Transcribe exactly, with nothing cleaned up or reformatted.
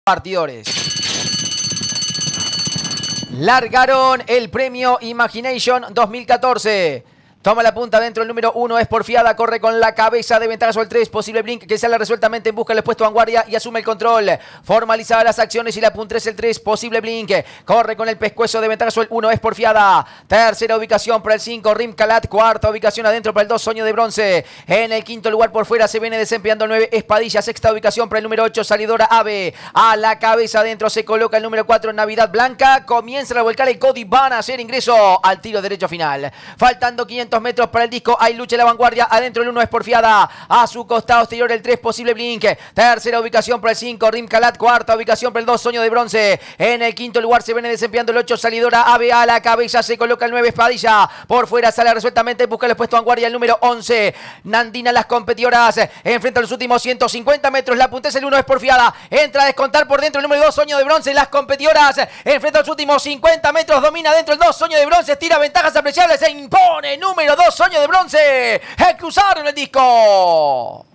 partidores. Largaron el premio Imagination dos mil catorce. Toma la punta dentro el número uno, es porfiada, corre con la cabeza de ventaja sobre el tres, posible blink que sale resueltamente en busca del puesto vanguardia y asume el control. Formalizada las acciones y la punta es el tres, posible blink, corre con el pescuezo de ventaja sobre el uno, es porfiada. Tercera ubicación para el cinco, Rim Kalat, cuarta ubicación adentro para el dos, Sueño de Bronce. En el quinto lugar por fuera se viene desempeñando el nueve, Espadilla, sexta ubicación para el número ocho, Salidora Ave. A la cabeza adentro se coloca el número cuatro, Navidad Blanca. Comienza a volcar el Cody, van a hacer ingreso al tiro derecho final. Faltando quinientos metros para el disco, hay lucha en la vanguardia, adentro el uno es porfiada, a su costado exterior el tres, posible blink, tercera ubicación para el cinco, Rim Kalat, cuarta ubicación para el dos, Sueño de Bronce. En el quinto lugar se viene desempeñando el ocho, Salidora Ave, a la cabeza se coloca el nueve, Espadilla, por fuera sale resueltamente, busca el puesto vanguardia el número once, Nandina, las competidoras, enfrenta los últimos ciento cincuenta metros, la punta es el uno, es porfiada, entra a descontar por dentro el número dos, Sueño de Bronce, las competidoras, enfrenta los últimos cincuenta metros, domina dentro el dos, Sueño de Bronce, tira ventajas apreciables, se impone número dos, Sueño de Bronce, cruzaron el disco.